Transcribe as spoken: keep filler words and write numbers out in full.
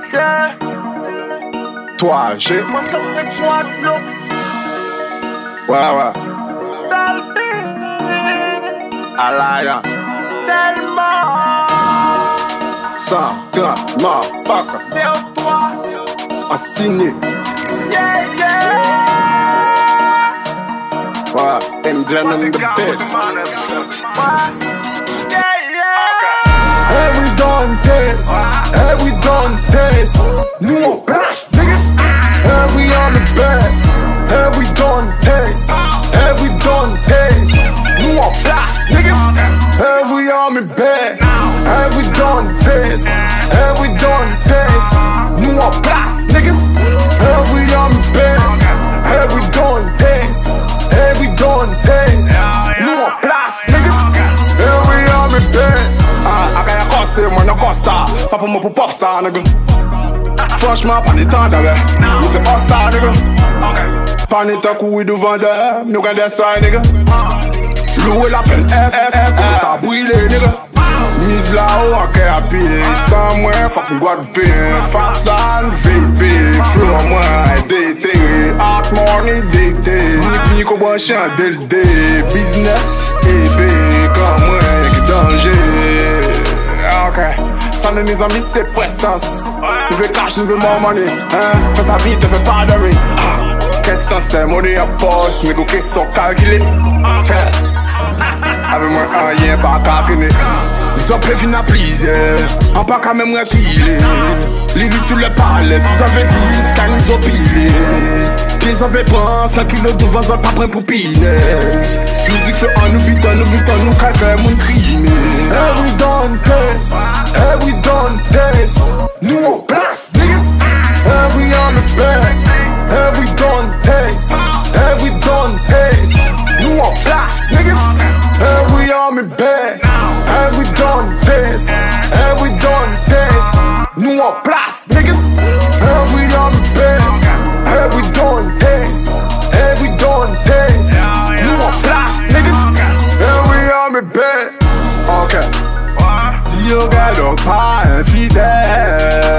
Yeah. Toi, j'ai. Moi, ça me fait quoi de l'eau? Ouais, ouais. Belle Alaya. tellement. Sans grand, motherfucker. C'est en toi. Assigné. Yeah, yeah. Ouais. M J in the bed. Yeah, yeah. And we done this. And we done this. Nous on place, niggas. And we on the bed. And we done this. And we done this. Nous on place, niggas. And we on the bed. And we done this. And we done this. Nous on place, niggas. And we on the bed. And we done this. And we done this. Nous on place, niggas. And we on the bed. Ah, I got a costume, man, a costa. Papa moi pour popstar, nigga. Franchement, pas de temps d'aller. Nous c'est all-star, nigga. Pas de temps courir devant d'eux. Nous gagnons des stars, nigga. Louer la peine, F, F, F, ça brûle, nigga. Mise là-haut, ok, à pied. Stand moi, fucking Guadeloupe. Fastland, V P. Flow moi, D T. Art money, D T. Nico branché en D L D. Business, E B. Comme moi, qui danger. Ok. Ça ne nous a mis ses prestance. Nous veut cash, nous veut more money. Hein? Fais sa vie, te fais pas de rire. Qu'est-ce que c'est, money à poche, mais qu'est-ce qu'ils sont calculés. Avec moi, rien pas calculé. Ils ont prévu à plier. En pas quand même reculer. Les rues sur le palais, vous avez dit, ça nous ont pilé. Ils ont fait prendre cinq kilos de vent, pas prêt pour piler. Musique fait en nous butant, nous butant, nous crèvons, mon crime. And we done this, and we done this. Nous on place, niggas. And we on the bed, and we done this, and we done this. Nous on place, niggas. And we on the bed, and we done this, and we done this. Nous on place, niggas. And we on the bed, and we done this, and we done this. Nous on place, niggas. And we on the bed. Ok. Si yo gado pas infidèle,